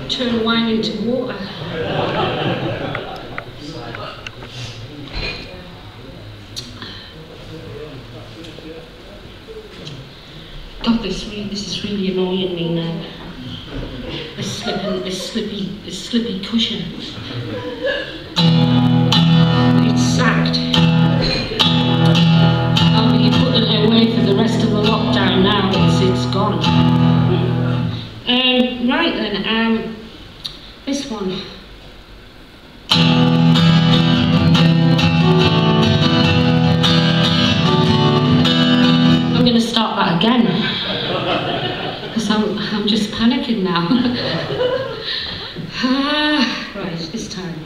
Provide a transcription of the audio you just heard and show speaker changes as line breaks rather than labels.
turn wine into water. God, this is really annoying me now. This slippy cushion. It's sacked. I'll be putting it away for the rest of the lockdown now. It's gone. Right then, this one. I'm going to start that again because I'm just panicking now. Right, this time.